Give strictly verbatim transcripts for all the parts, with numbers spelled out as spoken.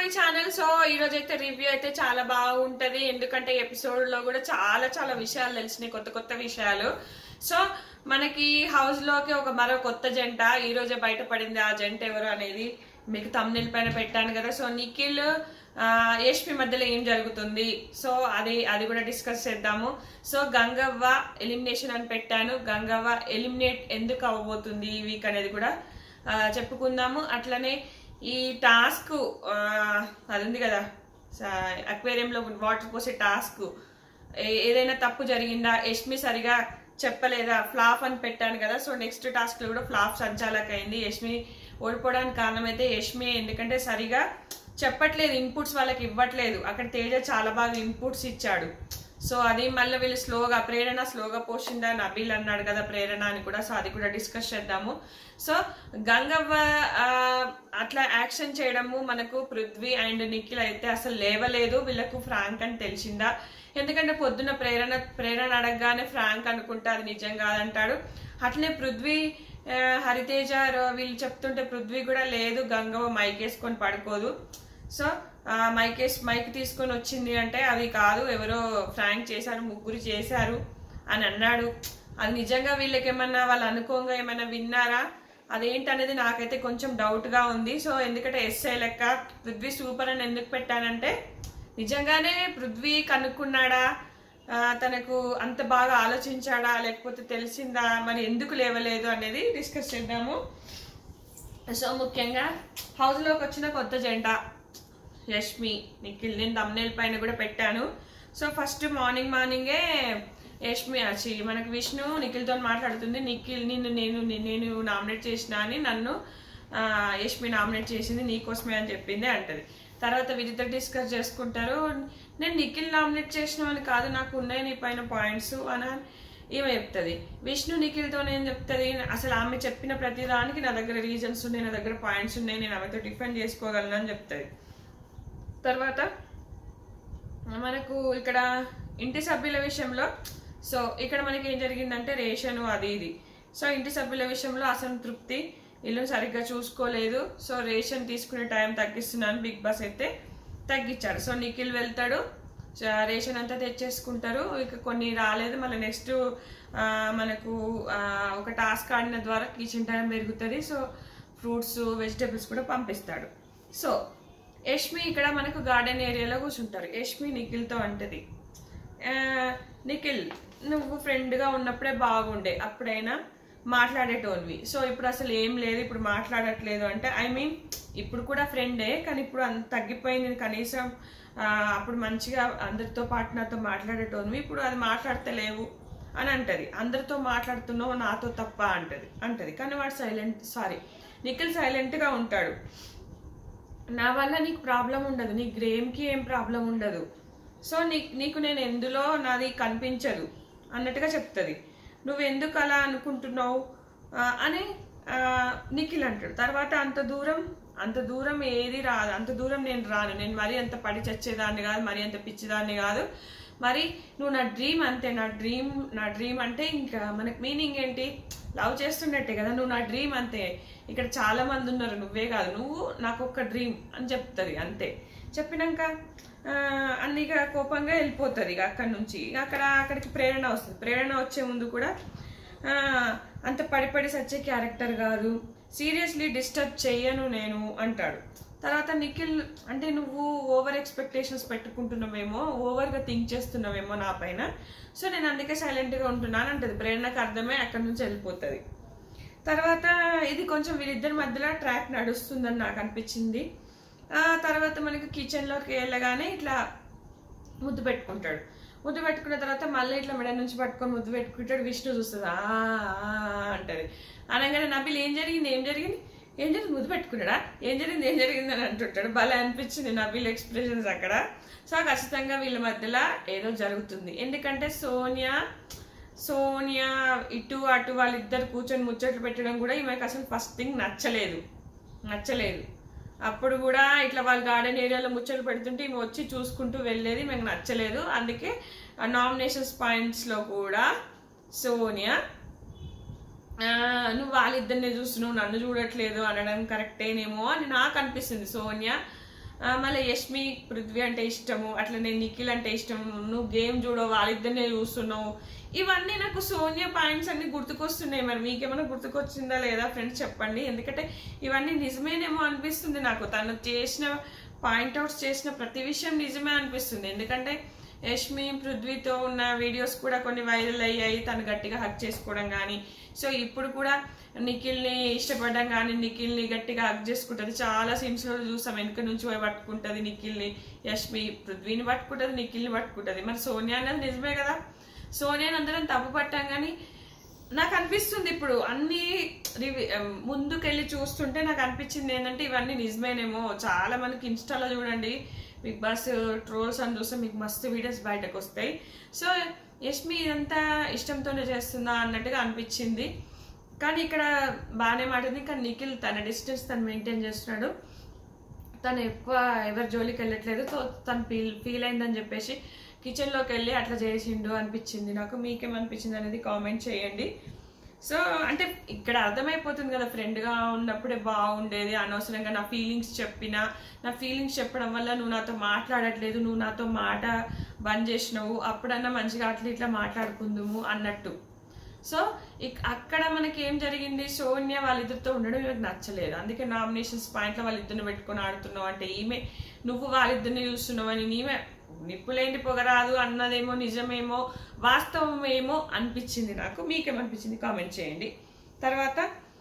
Channel. So ఈ రోజు అయితే రివ్యూ అయితే చాలా బాగుంటది, ఎందుకంటే ఎపిసోడ్ లో కూడా చాలా చాలా విషయాలు తెలిసినాయి, కొత్త కొత్త విషయాలు. సో మనకి హౌస్ లోకి ఒక మరో కొత్త జంట ఈ రోజే బయటపడింది. ఆ జంట ఎవరు అనేది మీకు థంబ్నెయిల్ పైన పెట్టాను కదా. సో నిఖిల్ యష్మి మధ్యలో ఏం జరుగుతుంది, సో అది అది కూడా డిస్కస్ చేద్దాము. సో గంగవ్వ ఎలిమినేషన్ అని పెట్టాను, గంగవ్వ ఎలిమినేట్ ఎందుకు అవ్వబోతుంది ఈ వీక్ అనేది కూడా చెప్పుకుందాము. అట్లనే ఈ టాస్క్ అది ఉంది కదా, అక్వేరియంలో వాటర్ పోసే టాస్క్ ఏదైనా తప్పు జరిగిందా, యష్మి సరిగా చెప్పలేదా, ఫ్లాప్ అని పెట్టాను కదా. సో నెక్స్ట్ టాస్క్ లో కూడా ఫ్లాప్ సంచాలక అయింది. యష్మి ఓడిపోవడానికి కారణం అయితే యష్మి, ఎందుకంటే సరిగా చెప్పట్లేదు, ఇన్పుట్స్ వాళ్ళకి ఇవ్వట్లేదు. అక్కడ తేజ చాలా బాగా ఇన్పుట్స్ ఇచ్చాడు. సో అది మళ్ళీ వీళ్ళు స్లోగా ప్రేరణ స్లోగా పోషిందా నబీల్ అన్నాడు కదా ప్రేరణ అని కూడా. సో అది కూడా డిస్కస్ చేద్దాము. సో గంగవ్వ అట్లా యాక్షన్ చేయడము మనకు పృథ్వీ అండ్ నిఖిల్ అయితే అసలు లేవలేదు, వీళ్ళకు ఫ్రాంక్ అని తెలిసిందా. ఎందుకంటే పొద్దున్న ప్రేరణ ప్రేరణ అడగగానే ఫ్రాంక్ అనుకుంటా అది నిజం కాదంటాడు. అట్లనే పృథ్వీ హరితేజ వీళ్ళు చెప్తుంటే పృథ్వీ కూడా లేదు, గంగవ్వ మైక్ వేసుకొని పడుకోదు. సో మైక్ వేసి మైక్ తీసుకొని వచ్చింది అంటే అది కాదు, ఎవరో ఫ్రాంక్ చేశారు, ముగ్గురు చేశారు అని అన్నాడు. అది నిజంగా వీళ్ళకి ఏమన్నా వాళ్ళు అనుకోగా ఏమైనా విన్నారా అదేంటనేది నాకైతే కొంచెం డౌట్ గా ఉంది. సో ఎందుకంటే ఎస్ఐ లెక్క పృథ్వీ సూపర్ అని ఎందుకు పెట్టానంటే నిజంగానే పృథ్వీ కనుక్కున్నాడా, తనకు అంత బాగా ఆలోచించాడా, లేకపోతే తెలిసిందా, మరి ఎందుకు లేవలేదు అనేది డిస్కస్ చేద్దాము. సో ముఖ్యంగా హౌస్ లోకి వచ్చిన కొత్త జంట యష్మి నిఖిల్, నేను థంబ్నెయిల్ పైన కూడా పెట్టాను. సో ఫస్ట్ మార్నింగ్ మార్నింగే యష్మి వచ్చి మనకు విష్ణు నిఖిల్తో మాట్లాడుతుంది. నిఖిల్ నిన్ను నేను నేను నామినేట్ చేసిన అని నన్ను యష్మి నామినేట్ చేసింది నీకోసమే అని చెప్పింది అంటది. తర్వాత వీరిద్దరు డిస్కస్ చేసుకుంటారు. నేను నిఖిల్ నామినేట్ చేసిన అని కాదు, నాకు ఉన్నాయి నీ పైన పాయింట్స్ అని ఈమె చెప్తుంది. విష్ణు నిఖిల్తో ఏం చెప్తుంది, అసలు ఆమె చెప్పిన ప్రతి దానికి నా దగ్గర రీజన్స్ ఉన్నాయి, నా దగ్గర పాయింట్స్ ఉన్నాయి, నేను ఆమెతో డిఫెండ్ చేసుకోగలను అని చెప్తుంది. తర్వాత మనకు ఇక్కడ ఇంటి సభ్యుల విషయంలో, సో ఇక్కడ మనకి ఏం జరిగిందంటే రేషన్ అది ఇది. సో ఇంటి సభ్యుల విషయంలో అసంతృప్తి, ఇల్లు సరిగ్గా చూసుకోలేదు, సో రేషన్ తీసుకునే టైం తగ్గిస్తున్నాను బిగ్ బాస్ అయితే తగ్గించాడు. సో నిఖిల్ వెళ్తాడు, రేషన్ అంతా తెచ్చేసుకుంటారు. ఇక కొన్ని రాలేదు, మళ్ళీ నెక్స్ట్ మనకు ఒక టాస్క్ ఆడిన ద్వారా కిచెన్ టైం పెరుగుతుంది. సో ఫ్రూట్స్ వెజిటేబుల్స్ కూడా పంపిస్తాడు. సో యష్మి ఇక్కడ మనకు గార్డెన్ ఏరియాలో కూర్చుంటారు. యష్మి నిఖిల్తో అంటది, నిఖిల్ నువ్వు ఫ్రెండ్గా ఉన్నప్పుడే బాగుండే, అప్పుడైనా మాట్లాడేటోన్వి, సో ఇప్పుడు అసలు ఏం లేదు, ఇప్పుడు మాట్లాడట్లేదు అంటే ఐ మీన్ ఇప్పుడు కూడా ఫ్రెండే, కానీ ఇప్పుడు అంత తగ్గిపోయింది, కనీసం అప్పుడు మంచిగా అందరితో పాటు నాతో మాట్లాడేటోన్వి, ఇప్పుడు అది మాట్లాడతలేవు అని అంటది. అందరితో మాట్లాడుతున్నావు నాతో తప్ప అంటది అంటది కానీ వాడు సైలెంట్ సారీ నిఖిల్ సైలెంట్గా ఉంటాడు. నా వల్ల నీకు ప్రాబ్లం ఉండదు, నీ గ్రేమ్కి ఏం ప్రాబ్లం ఉండదు, సో నీ నీకు నేను ఎందులో నాది కనిపించదు అన్నట్టుగా చెప్తుంది. నువ్వు ఎందుకు అలా అనుకుంటున్నావు అని నిఖిల్ అంటాడు. తర్వాత అంత దూరం అంత దూరం ఏది రాదు, అంత దూరం నేను రాను, నేను మరీ అంత పడి చచ్చేదాన్ని కాదు, మరీ అంత పిచ్చిదాన్ని కాదు, మరి నువ్వు నా డ్రీమ్ అంతే, నా డ్రీమ్ నా డ్రీమ్ అంటే ఇంకా మనకు మీనింగ్ ఏంటి, లవ్ చేస్తున్నట్టే కదా, నువ్వు నా డ్రీమ్ అంతే, ఇక్కడ చాలా మంది ఉన్నారు నువ్వే కాదు, నువ్వు నాకు ఒక్క డ్రీమ్ అని చెప్తుంది అంతే. చెప్పినాక అన్నిగా కోపంగా వెళ్ళిపోతుంది ఇక అక్కడి నుంచి. అక్కడ అక్కడికి ప్రేరణ వస్తుంది. ప్రేరణ వచ్చే ముందు కూడా అంత పడిపడి సచ్చే క్యారెక్టర్ కాదు, సీరియస్లీ డిస్టర్బ్ చెయ్యను నేను అంటాడు. తర్వాత నిఖిల్ అంటే నువ్వు ఓవర్ ఎక్స్పెక్టేషన్స్ పెట్టుకుంటున్నావేమో, ఓవర్గా థింక్ చేస్తున్నావేమో నా పైన, సో నేను అందుకే సైలెంట్గా ఉంటున్నాను అంటది. ప్రేరణకు అర్థమే అక్కడి నుంచి వెళ్ళిపోతుంది. తర్వాత ఇది కొంచెం వీళ్ళిద్దరి మధ్యలో ట్రాక్ నడుస్తుందని నాకు అనిపించింది. తర్వాత మనకి కిచెన్లోకి వెళ్ళగానే ఇట్లా ముద్దు పెట్టుకుంటాడు. ముద్దు పెట్టుకున్న తర్వాత మళ్ళీ ఇట్లా మెడ నుంచి పట్టుకొని ముద్దు పెట్టుకుంటాడు. విష్ణు చూస్తుంది అంటది. అనగానే నబిల్ ఏం జరిగింది ఏం జరిగింది ఏం జరిగింది ముద్దు పెట్టుకున్నాడా, ఏం జరిగింది ఏం జరిగింది అని అంటుంటాడు. భలే అనిపించింది నబిల్ ఎక్స్ప్రెషన్స్ అక్కడ. సో ఖచ్చితంగా వీళ్ళ మధ్యలో ఏదో జరుగుతుంది. ఎందుకంటే సోనియా సోనియా ఇటు అటు వాళ్ళిద్దరు కూర్చొని ముచ్చట్లు పెట్టడం కూడా ఈమెకు అసలు ఫస్ట్ థింగ్ నచ్చలేదు నచ్చలేదు అప్పుడు కూడా ఇట్లా వాళ్ళు గార్డెన్ ఏరియాలో ముచ్చట్లు పెడుతుంటే ఈమె వచ్చి చూసుకుంటూ వెళ్ళేది మీకు నచ్చలేదు. అందుకే నామినేషన్స్ పాయింట్స్లో కూడా సోనియా నువ్వు వాళ్ళిద్దరినే చూస్తున్నావు నన్ను చూడట్లేదు అనడం కరెక్టేనేమో అని నాకు అనిపిస్తుంది. సోనియా మళ్ళీ యష్మి పృథ్వీ అంటే ఇష్టము, అట్లనే నిఖిల్ అంటే ఇష్టము, నువ్వు గేమ్ చూడవు వాళ్ళిద్దరినే చూస్తున్నావు, ఇవన్నీ నాకు సోనియా పాయింట్స్ అన్ని గుర్తుకొస్తున్నాయి. మరి మీకేమైనా గుర్తుకొచ్చిందా లేదా ఫ్రెండ్స్ చెప్పండి. ఎందుకంటే ఇవన్నీ నిజమేనేమో అనిపిస్తుంది నాకు. తను చేసిన పాయింట్అవుట్స్ చేసిన ప్రతి విషయం నిజమే అనిపిస్తుంది. ఎందుకంటే యష్మి పృథ్వీతో ఉన్న వీడియోస్ కూడా కొన్ని వైరల్ అయ్యాయి, తను గట్టిగా హక్ చేసుకోవడం కానీ. సో ఇప్పుడు కూడా నిఖిల్ని ఇష్టపడడం కానీ, నిఖిల్ని గట్టిగా హక్ చేసుకుంటుంది. చాలా సీన్స్ లో చూసాం, వెనుక నుంచి పోయి పట్టుకుంటుంది నిఖిల్ని, యష్మి పృథ్వీని పట్టుకుంటుంది, నిఖిల్ని పట్టుకుంటుంది. మరి సోనియా అనేది నిజమే కదా. సోనియాని అందరం తప్పు పట్టాం కానీ నాకు అనిపిస్తుంది ఇప్పుడు అన్ని రివి ముందుకెళ్ళి చూస్తుంటే నాకు అనిపించింది ఏంటంటే ఇవన్నీ నిజమేనేమో. చాలా మనకి ఇన్స్టాలో చూడండి బిగ్ బాస్ ట్రోల్స్ అని చూస్తే మీకు మస్తు వీడియోస్ బయటకు వస్తాయి. సో యష్మి ఇదంతా ఇష్టంతోనే చేస్తుందా అన్నట్టుగా అనిపించింది. కానీ ఇక్కడ బాగానే మాట్లాడింది. కానీ నిఖిల్ తన డిస్టెన్స్ తను మెయింటైన్ చేస్తున్నాడు, తను ఎక్కువ ఎవరి జోలికి వెళ్ళట్లేదు. సో తను ఫీల్ ఫీల్ అయిందని చెప్పేసి కిచెన్లోకి వెళ్ళి అట్లా చేసిండు అనిపించింది నాకు. మీకేమనిపించింది అనేది కామెంట్ చేయండి. సో అంటే ఇక్కడ అర్థమైపోతుంది కదా, ఫ్రెండ్గా ఉన్నప్పుడే బాగుండేది, అనవసరంగా నా ఫీలింగ్స్ చెప్పినా, నా ఫీలింగ్స్ చెప్పడం వల్ల నువ్వు నాతో మాట్లాడట్లేదు, నువ్వు నాతో మాట బంద్ చేసినావు, అప్పుడన్నా మంచిగా అట్లా ఇట్లా మాట్లాడుకుందాము అన్నట్టు. సో అక్కడ మనకి ఏం జరిగింది, సోనియా వాళ్ళిద్దరితో ఉండడం నాకు నచ్చలేదు. అందుకే నామినేషన్స్ పాయింట్లో వాళ్ళిద్దరిని పెట్టుకొని ఆడుతున్నావు అంటే ఈమె నువ్వు వాళ్ళిద్దరిని చూస్తున్నావు అని నీమే నిప్పులేంటి పొగరాదు అన్నదేమో నిజమేమో వాస్తవమేమో అనిపించింది నాకు. మీకేమనిపించింది కామెంట్ చేయండి. తర్వాత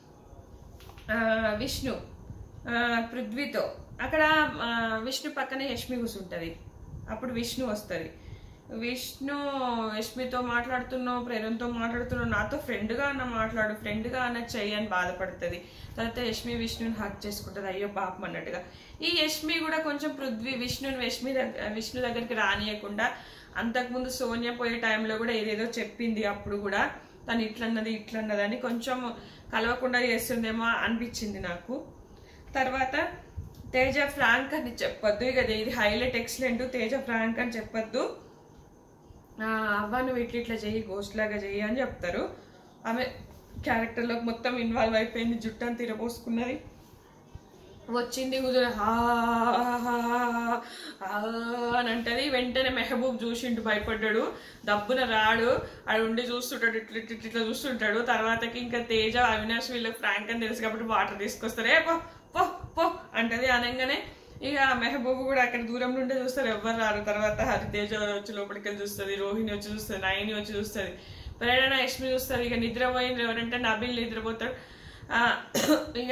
విష్ణు పృథ్వీతో అక్కడ విష్ణు పక్కనే యష్మి కూర్చుంటుంది. అప్పుడు విష్ణు వస్తుంది. విష్ణు యష్మితో మాట్లాడుతున్నావు, ప్రేరణతో మాట్లాడుతున్నావు, నాతో ఫ్రెండ్గా అన్న మాట్లాడు, ఫ్రెండ్గా అన్న చెయ్యి అని బాధపడుతుంది. తర్వాత యష్మి విష్ణుని హక్ చేసుకుంటుంది, అయ్యో పాపం అన్నట్టుగా. ఈ యష్మి కూడా కొంచెం పృథ్వీ విష్ణుని యష్మి దగ్గర విష్ణు దగ్గరికి రానియకుండా అంతకుముందు సోనియా పోయే టైంలో కూడా ఏదేదో చెప్పింది. అప్పుడు కూడా తను ఇట్లన్నది ఇట్లన్నది అని కొంచెం కలవకుండా చేస్తుందేమో అనిపించింది నాకు. తర్వాత తేజ ఫ్రాంక్ అని చెప్పొద్దు, ఇక ఇది హైలైట్ ఎక్సలెంట్, తేజ ఫ్రాంక్ అని చెప్పొద్దు, అవ్వ నువ్వు ఇట్లా ఇట్లా చెయ్యి, గోస్ట్ లాగా చెయ్యి అని చెప్తారు. ఆమె క్యారెక్టర్లోకి మొత్తం ఇన్వాల్వ్ అయిపోయింది, జుట్టని తిరబోసుకున్నది, వచ్చింది కుదురు అని అంటది. వెంటనే మెహబూబ్ చూసిండు, భయపడ్డాడు, దబ్బున రాడు, ఆడు ఉండి చూస్తుంటాడు, ఇట్లా ఇట్లా ఇట్లా చూస్తుంటాడు. తర్వాతకి ఇంకా తేజ అవినాష్ వీళ్ళకి ఫ్రాంక్ అని తెలుసు కాబట్టి వాటర్ తీసుకొస్తారు, ఏ పో పో పో అంటది. అనగానే ఇక మెహబూబ్ కూడా అక్కడ దూరం నుండే చూస్తారు, ఎవ్వరు రారు. తర్వాత హరితేజ వచ్చి లోపలికి వెళ్ళి చూస్తుంది, రోహిణి వచ్చి చూస్తుంది, నయని వచ్చి చూస్తుంది, ప్రేరణ యష్మి చూస్తారు. ఇక నిద్రపోయింది ఎవరంటే నబిల్ నిద్రపోతాడు. ఇక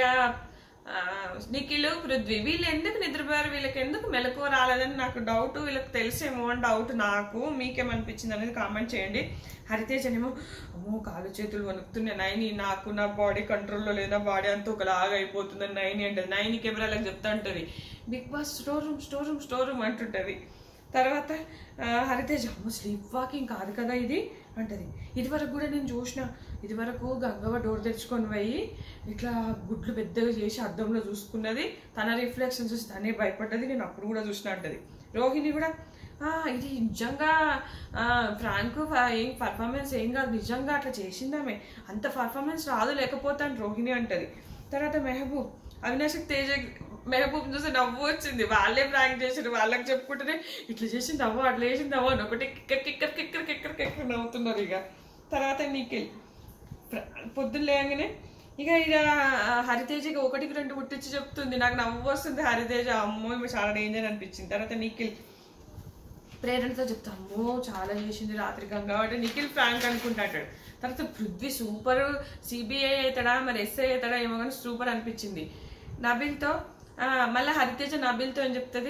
నిఖిల్ పృథ్వీ వీళ్ళు ఎందుకు నిద్రపోయారు, వీళ్ళకి ఎందుకు మెలకువ రాలేదని నాకు డౌట్, వీళ్ళకి తెలిసేమో అని డౌట్ నాకు. మీకేమనిపించింది అనేది కామెంట్ చేయండి. హరితేజనేమో అమ్మో కాలు చేతులు వణుకుతున్నాయి నైని, నాకు నా బాడీ కంట్రోల్లో లేదా, బాడీ అంతా ఒకలాగా అయిపోతుందని నైని అంటది. నైని కెమెరాలకు చెప్తా ఉంటుంది Bigg Boss store room store room store room అంటుంటది. తర్వాత హరితేజ అమ్మో స్లీప్ వాకింగ్ కాదు కదా ఇది అంటది. ఇదివరకు కూడా నేను చూసిన, ఇదివరకు గంగవ్వ డోర్ తెచ్చుకొని పోయి ఇట్లా గుడ్లు పెద్దగా చేసి అద్దంలో చూసుకున్నది, తన రిఫ్లెక్షన్ చూసి తనే భయపడ్డది, నేను అప్పుడు కూడా చూసిన అంటది. రోహిణి కూడా ఇది నిజంగా ఫ్రాంక్ ఏం పర్ఫార్మెన్స్ ఏం కాదు, నిజంగా అట్లా చేసిందామే, అంత పర్ఫార్మెన్స్ రాదు లేకపోతాను రోహిణి అంటది. తర్వాత మెహబూబ్ అవినాష్కి తేజ మెహబూబ్ చూసి నవ్వు వచ్చింది, వాళ్ళే ప్రాంక్ చేసారు, వాళ్ళకి చెప్పుకుంటేనే ఇట్లా చేసింది అవ్వ అట్లా చేసింది అవ్వ అని ఒకటి kicker kicker kicker kicker kicker నవ్వుతున్నారు. ఇక తర్వాత నిఖిల్ పొద్దున్న లేగానే ఇక ఇక హరితేజకి ఒకటికి రెండు పుట్టించి చెప్తుంది, నాకు నవ్వు వస్తుంది. హరితేజ అమ్మో ఇవి చాలా డేంజర్ అనిపించింది. తర్వాత నిఖిల్ ప్రేరణతో చెప్తా అమ్మో చాలా చేసింది రాత్రి గంగా అంటే నిఖిల్ ఫ్రాంక్ అనుకుంటాడు. తర్వాత పృథ్వీ సూపర్, సిబిఐ అవుతాడా మరి ఎస్ఐ అవుతాడా ఏమో కానీ సూపర్ అనిపించింది. నబిల్తో మళ్ళీ హరితేజ నబిల్తో ఏం చెప్తుంది,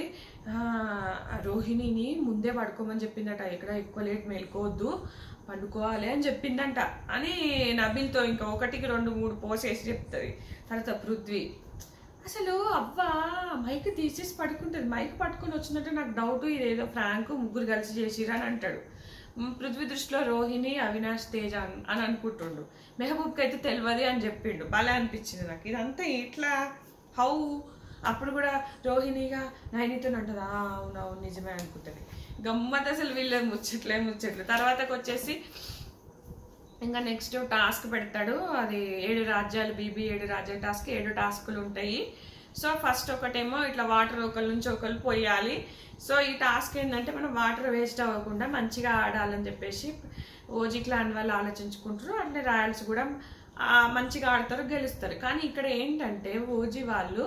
రోహిణిని ముందే పడుకోమని చెప్పిందట, ఇక్కడ ఎక్కువ లేట్ మేల్కోవద్దు పండుకోవాలి అని చెప్పిందంట అని నబిల్తో ఇంకా ఒకటికి రెండు మూడు పోసేసి చెప్తుంది. తర్వాత పృథ్వీ అసలు అవ్వ మైక్ తీసేసి పడుకుంటుంది, మైక్ పట్టుకొని వచ్చినట్టు నాకు డౌట్, ఇదేదో ఫ్రాంక్ ముగ్గురు కలిసి చేసిరా అని అంటాడు. పృథ్వీ దృష్టిలో రోహిణి అవినాష్ తేజ అని అనుకుంటుండు, మెహబూబ్కి అయితే తెలియదు అని చెప్పిండు. భలే అనిపించింది నాకు ఇదంతా. ఇట్లా హౌ అప్పుడు కూడా రోహిణిగా నైనితో అంటది, అవునవును నిజమే అనుకుంటుంది. గమ్మత్ అసలు వీళ్ళ ముచ్చట్లే ముచ్చట్లు. తర్వాతకు వచ్చేసి ఇంకా నెక్స్ట్ టాస్క్ పెడతాడు, అది ఏడు రాజ్యాలు బీబీ ఏడు రాజ్యాల టాస్క్, ఏడు టాస్కులు ఉంటాయి. సో ఫస్ట్ ఒకటేమో ఇట్లా వాటర్ ఒకరి నుంచి ఒకరు పోయాలి. సో ఈ టాస్క్ ఏంటంటే మనం వాటర్ వేస్ట్ అవ్వకుండా మంచిగా ఆడాలని చెప్పేసి ఓజీ క్లాన్ వాళ్ళు ఆలోచించుకుంటారు. అట్లే రాయల్స్ కూడా మంచిగా ఆడతారు, గెలుస్తారు. కానీ ఇక్కడ ఏంటంటే ఓజీ వాళ్ళు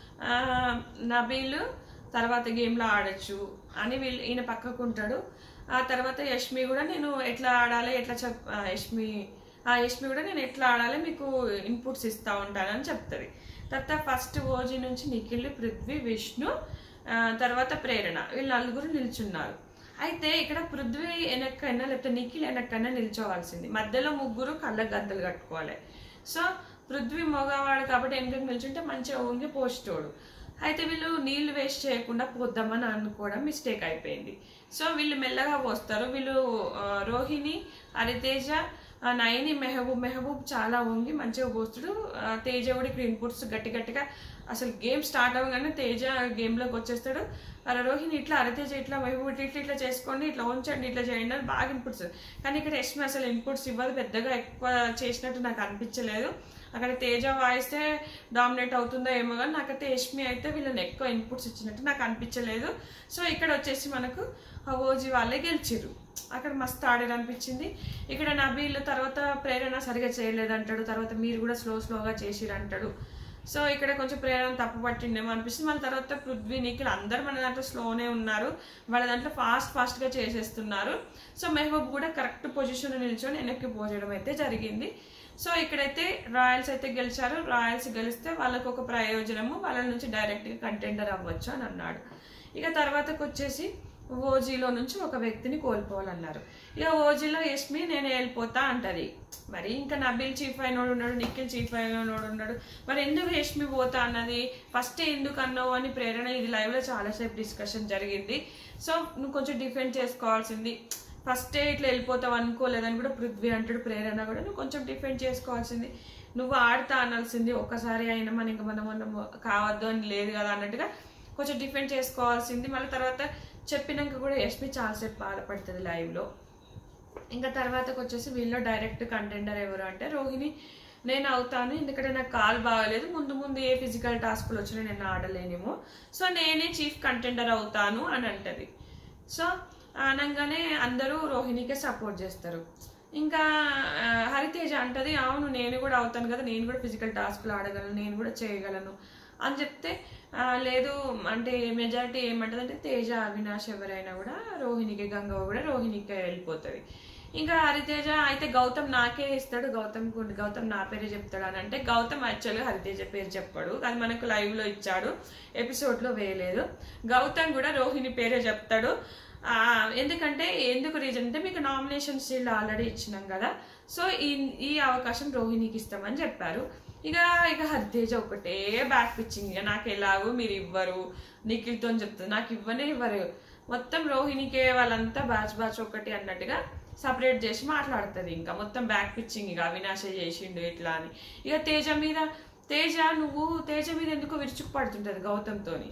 నబీల్ తర్వాత గేమ్లో ఆడచ్చు అని వీళ్ళు ఈయన పక్కకుంటాడు. ఆ తర్వాత యష్మి కూడా నేను ఎట్లా ఆడాలి ఎట్లా చెప్ యష్మి ఆ యష్మి కూడా నేను ఎట్లా ఆడాలి మీకు ఇన్పుట్స్ ఇస్తూ ఉంటానని చెప్తుంది. తర్వాత ఫస్ట్ ఓజీ నుంచి నిఖిల్, పృథ్వీ, విష్ణు తర్వాత ప్రేరణ వీళ్ళు నలుగురు నిల్చున్నారు. అయితే ఇక్కడ పృథ్వీ వెనక్కైనా లేకపోతే నిఖిల్ వెనక్కైనా నిల్చోవాల్సింది. మధ్యలో ముగ్గురు కళ్ళ గంతలు కట్టుకోవాలి. సో పృథ్వీ మగవాడు కాబట్టి వెనకకి నిల్చుంటే మంచిగా ఊంగి పోస్టోడు. అయితే వీళ్ళు నీళ్లు వేస్ట్ చేయకుండా పోద్దామని అనుకోవడం మిస్టేక్ అయిపోయింది. సో వీళ్ళు మెల్లగా పోస్తారు. వీళ్ళు రోహిణి, హరితేజ, నయని, మెహబూబ్ మెహబూబ్ చాలా వంగి మంచిగా పోస్తాడు. తేజ కూడా ఇక్కడ ఇన్పుట్స్ గట్టి గట్టిగా అసలు గేమ్ స్టార్ట్ అవ్వగానే తేజ గేమ్లోకి వచ్చేస్తాడు. అలా రోహిణి ఇట్లా, హరితేజ ఇట్లా, మెహబూబ్ ఇట్లా ఇట్లా ఇట్లా చేసుకోండి, ఇట్లా ఉంచండి, ఇట్లా చేయండి అని బాగా ఇన్పుట్స్. కానీ ఇక్కడ యష్మి అసలు ఇన్పుట్స్ ఇవ్వదు, పెద్దగా ఎక్కువ చేసినట్టు నాకు అనిపించలేదు. అక్కడ తేజ వాయిస్తే డామినేట్ అవుతుందో ఏమో కానీ నాకైతే యష్మి అయితే వీళ్ళని ఎక్కువ ఇన్పుట్స్ ఇచ్చినట్టు నాకు అనిపించలేదు. సో ఇక్కడ వచ్చేసి మనకు ఓజీ వాళ్ళే గెలిచిర్రు. అక్కడ మస్తు ఆడారు అనిపించింది. ఇక్కడ నబీల్ తర్వాత ప్రేరణ సరిగా చేయలేదంటాడు, తర్వాత మీరు కూడా స్లో స్లోగా చేసిరు అంటాడు. సో ఇక్కడ కొంచెం ప్రేరణ తప్పు పట్టిండేమో అనిపిస్తుంది. మళ్ళీ తర్వాత పృథ్వీ, నిఖిల్ అందరు మన దాంట్లో స్లోనే ఉన్నారు, వాళ్ళ దాంట్లో ఫాస్ట్ ఫాస్ట్గా చేసేస్తున్నారు. సో మెహబూబ్ కూడా కరెక్ట్ పొజిషన్లో నిల్చొని వెనక్కి పోయడం అయితే జరిగింది. సో ఇక్కడైతే రాయల్స్ అయితే గెలిచారు. రాయల్స్ గెలిస్తే వాళ్ళకు ఒక ప్రయోజనము, వాళ్ళ నుంచి డైరెక్ట్గా కంటెండర్ అవ్వచ్చు అని అన్నాడు. ఇక తర్వాతకు వచ్చేసి ఓజీలో నుంచి ఒక వ్యక్తిని కోల్పోవాలన్నారు. ఇక ఓజీలో యష్మి నేను వెళ్ళిపోతా అంటది. మరి ఇంకా నబీల్ చీఫ్ అయినోడు ఉన్నాడు, నిఖిల్ చీఫ్ అయినోడు ఉన్నాడు, మరి ఎందుకు యష్మి పోతా అన్నది ఫస్ట్ ఎందుకు అన్నావు అని ప్రేరణ ఇది లైవ్లో చాలాసేపు డిస్కషన్ జరిగింది. సో నువ్వు కొంచెం డిఫెండ్ చేసుకోవాల్సింది, ఫస్టే ఇట్లా వెళ్ళిపోతావు అనుకోలేదని కూడా పృథ్వీ అంటాడు. ప్రేరణ కూడా నువ్వు కొంచెం డిఫెండ్ చేసుకోవాల్సింది, నువ్వు ఆడుతా అనాల్సింది, ఒక్కసారి అయినా మన ఇంకా మనం మనం కావద్దు అని లేదు కదా అన్నట్టుగా కొంచెం డిఫెండ్ చేసుకోవాల్సింది. మళ్ళీ తర్వాత చెప్పినాక కూడా యష్మి చాలాసేపు బాధపడుతుంది లైవ్లో. ఇంకా తర్వాతకు వచ్చేసి వీళ్ళు డైరెక్ట్ కంటెండర్ ఎవరు అంటే రోహిణి నేను అవుతాను, ఎందుకంటే నాకు కాల్ బాగలేదు, ముందు ముందు ఏ ఫిజికల్ టాస్క్లు వచ్చినా నేను ఆడలేనేమో, సో నేనే చీఫ్ కంటెండర్ అవుతాను అని అంటది. సో అనగానే అందరూ రోహిణికే సపోర్ట్ చేస్తారు. ఇంకా హరితేజ అంటది అవును నేను కూడా అవుతాను కదా, నేను కూడా ఫిజికల్ టాస్క్లు ఆడగలను, నేను కూడా చేయగలను అని చెప్తే లేదు అంటే మెజారిటీ ఏమంటది అంటే తేజ, అవినాష్ ఎవరైనా కూడా రోహిణికి, గంగవ్వ కూడా రోహిణికి వెళ్ళిపోతుంది. ఇంకా హరితేజ అయితే గౌతమ్ నాకే ఇస్తాడు, గౌతమ్ గౌతమ్ నా పేరే చెప్తాడు అని అంటే గౌతమ్ యాక్చువల్గా హరితేజ పేరు చెప్పాడు, అది మనకు లైవ్లో ఇచ్చాడు, ఎపిసోడ్లో వేయలేదు. గౌతమ్ కూడా రోహిణి పేరే చెప్తాడు. ఎందుకంటే ఎందుకు రీజన్ అంటే మీకు నామినేషన్ స్టిల్ ఆల్రెడీ ఇచ్చినాం కదా, సో ఈ ఈ అవకాశం రోహిణికి ఇస్తామని చెప్పారు. ఇక ఇక హరితేజ ఒకటే బ్యాక్ పిచ్చింగ్, ఇక నాకు ఎలాగో మీరు ఇవ్వరు, నిఖిల్తో చెప్తుంది నాకు ఇవ్వనే ఇవ్వరు, మొత్తం రోహిణికే వాళ్ళంతా బ్యాచ్ బ్యాచ్ ఒకటి అన్నట్టుగా సపరేట్ చేసి మాట్లాడుతుంది. ఇంకా మొత్తం బ్యాక్ పిచ్చింగ్, ఇక అవినాశ చేసిండు ఇట్లా అని. ఇక తేజ మీద తేజ నువ్వు తేజ మీద ఎందుకో విరుచుకు పడుతుంటుంది గౌతమ్తోని.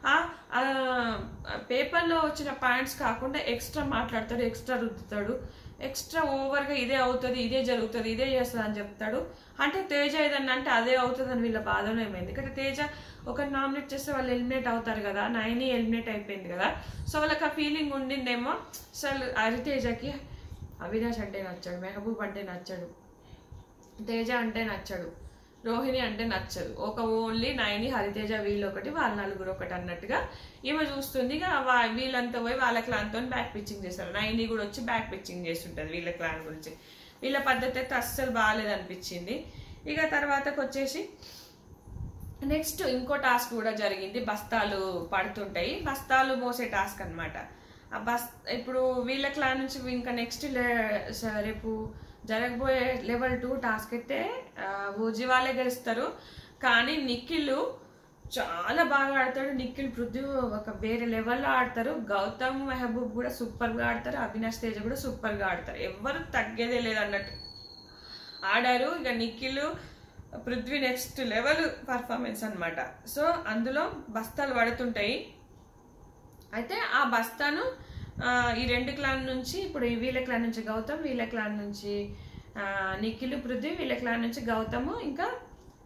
పేపర్లో వచ్చిన పాయింట్స్ కాకుండా ఎక్స్ట్రా మాట్లాడతాడు, ఎక్స్ట్రా రుద్దుతాడు, ఎక్స్ట్రా ఓవర్గా ఇదే అవుతుంది, ఇదే జరుగుతుంది, ఇదే చేస్తుంది అని చెప్తాడు. అంటే తేజ ఏదన్నా అంటే అదే అవుతుంది అని వీళ్ళ బాధలో ఏమైంది. ఎందుకంటే తేజ ఒక నామినేట్ చేస్తే వాళ్ళు ఎలిమినేట్ అవుతారు కదా, నైని ఎలిమినేట్ అయిపోయింది కదా, సో వాళ్ళకి ఆ ఫీలింగ్ ఉండిందేమో. అసలు హరితేజకి అవినాష్ అంటే నచ్చాడు, మెహబూబ్ అంటే నచ్చాడు, తేజ అంటే నచ్చాడు, రోహిణి అంటే నచ్చదు, ఒక ఓన్లీ నైని, హరితేజ వీళ్ళు ఒకటి, వాళ్ళ నలుగురు ఒకటి అన్నట్టుగా ఈమె చూస్తుంది. ఇక వీళ్ళంతా పోయి వాళ్ళ క్లాన్తో బ్యాక్ పిచ్చింగ్ చేస్తారు. నైని కూడా వచ్చి బ్యాక్ పిచ్చింగ్ చేస్తుంటుంది వీళ్ళ క్లాన్ గురించి. వీళ్ళ పద్ధతి అయితే అస్సలు బాగాలేదు అనిపించింది. ఇక తర్వాతకు వచ్చేసి నెక్స్ట్ ఇంకో టాస్క్ కూడా జరిగింది, బస్తాలు పడుతుంటాయి, బస్తాలు మోసే టాస్క్ అనమాట. ఆ బస్ ఇప్పుడు వీళ్ళ క్లాన్ నుంచి ఇంకా నెక్స్ట్ రేపు జరగబోయే లెవెల్ టూ టాస్క్ అయితే ఓజీ వాళ్ళే గెలుస్తారు. కానీ నిఖిల్ చాలా బాగా ఆడతాడు, నిఖిల్ పృథ్వీ ఒక వేరే లెవెల్లో ఆడతారు, గౌతమ్ మెహబూబ్ కూడా సూపర్గా ఆడతారు, అవినాష్ తేజ కూడా సూపర్గా ఆడతారు, ఎవరు తగ్గేదే లేదన్నట్టు ఆడారు. ఇక Nikhil Prithvi next level performance అనమాట. సో అందులో బస్తాలు పడుతుంటాయి. అయితే ఆ బస్తాను ఈ రెండు క్లాన్ నుంచి, ఇప్పుడు వీళ్ళ క్లాన్ నుంచి గౌతమ్, వీళ్ళ క్లాన్ నుంచి నిఖిల్, పృథ్వీ, వీళ్ళ క్లాన్ నుంచి గౌతమ్ ఇంకా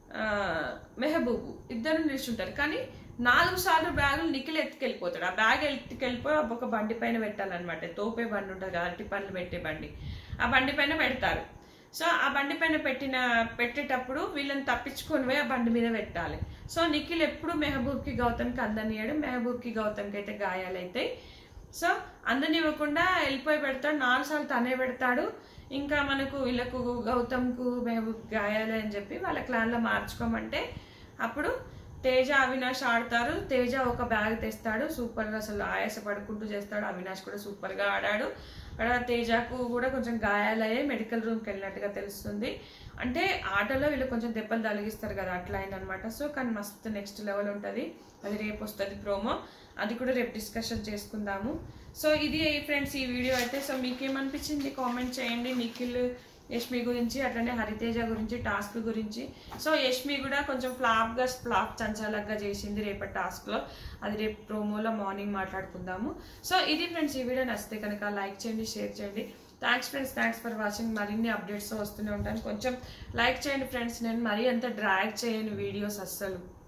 మెహబూబు ఇద్దరు నిల్చుంటారు. కానీ నాలుగు సార్లు బ్యాగులు నిఖిల్ ఎత్తుకెళ్ళిపోతాడు. ఆ బ్యాగ్ ఎత్తుకెళ్ళిపోయి ఒక బండి పైన పెట్టాలన్నమాట. తోపే బండి ఉంటుంది కదా, అరటి పనులు పెట్టే బండి, ఆ బండి పైన పెడతారు. సో ఆ బండి పైన పెట్టిన పెట్టేటప్పుడు వీళ్ళని తప్పించుకొని పోయి ఆ బండి మీద పెట్టాలి. సో నిఖిల్ ఎప్పుడు మెహబూబ్కి గౌతమ్కి అందనియాడు, మెహబూబ్కి గౌతమ్కి అయితే గాయాలైతాయి. సో అందనివ్వకుండా వెళ్ళిపోయి పెడతాడు, నాలుగు సార్లు తనే పెడతాడు. ఇంకా మనకు వీళ్ళకు గౌతమ్కు మెహబూబ్ గాయాలి అని చెప్పి వాళ్ళ క్లాన్లో మార్చుకోమంటే అప్పుడు తేజ అవినాష్ ఆడతారు. తేజ ఒక బ్యాగ్ తెస్తాడు, సూపర్గా అసలు ఆయాస పడుకుంటూ చేస్తాడు. అవినాష్ కూడా సూపర్గా ఆడాడు. అక్కడ తేజకు కూడా కొంచెం గాయాలయ్యాయి, మెడికల్ రూమ్కి వెళ్ళినట్టుగా తెలుస్తుంది. అంటే ఆటలో వీళ్ళు కొంచెం దెబ్బలు తలిగిస్తారు కదా, అట్లా అయిందనమాట. సో కానీ మస్తు నెక్స్ట్ లెవెల్ ఉంటుంది. అది రేపు వస్తుంది ప్రోమో, అది కూడా రేపు డిస్కషన్ చేసుకుందాము. సో ఇది ఫ్రెండ్స్ ఈ వీడియో అయితే. సో మీకేమనిపించింది కామెంట్ చేయండి. నిఖిల్ యష్మి గురించి, అట్లనే హరితేజ గురించి, టాస్క్ గురించి. సో యష్మి కూడా కొంచెం ఫ్లాప్గా ఫ్లాప్ చంచాలగ్గా చేసింది రేపటి టాస్క్లో, అది రేపు ప్రోమోలో మార్నింగ్ మాట్లాడుకుందాము. సో ఇది ఫ్రెండ్స్ ఈ వీడియో నచ్చితే కనుక లైక్ చేయండి, షేర్ చేయండి. Thanks friends, thanks for watching. మరిన్ని అప్డేట్స్ వస్తూనే ఉంటాను. కొంచెం లైక్ చేయండి ఫ్రెండ్స్, నేను మరీ అంత డ్రాగ్ చేయను వీడియోస్ అస్సలు.